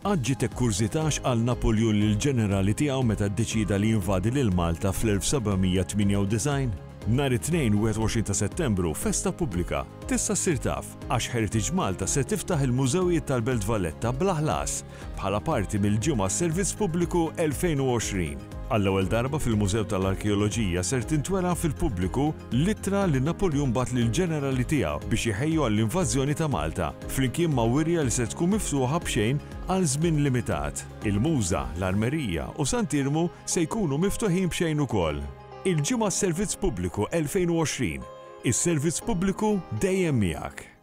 Għaġġi ekkurzitax għal Napoleon lill-ġenerali tiegħu meta ddeċida li jinvadi lil Malta fl-1798? Nhar it-tnejn 21 ta' Settembru festa pubblika. Tista' ssir taf għax Heritage Malta se tiftaħ il-Mużewijiet tal-Belt Valletta bla ħlas bħala parti mill-Ġimgħa Servizz Pubbliku 2020. Għall-ewwel darba fil-Mużew tal-Arkeoloġija ser tintwera fil-pubbliku littra li Napoleon bat lill-ġenerali tiegħu biex jħejju għall-invażjoni ta' Malta, flimkien ma' wirja li se tkun miftuħa b'xejn għal żmien limitat. Il-Muża, l-Armerija u Sant'Irmu se jkunu miftuħin b'xejn ukoll. Il-Ġimgħa Servizz Pubbliku 2020. Is-servizz pubbliku dejjem miegħek.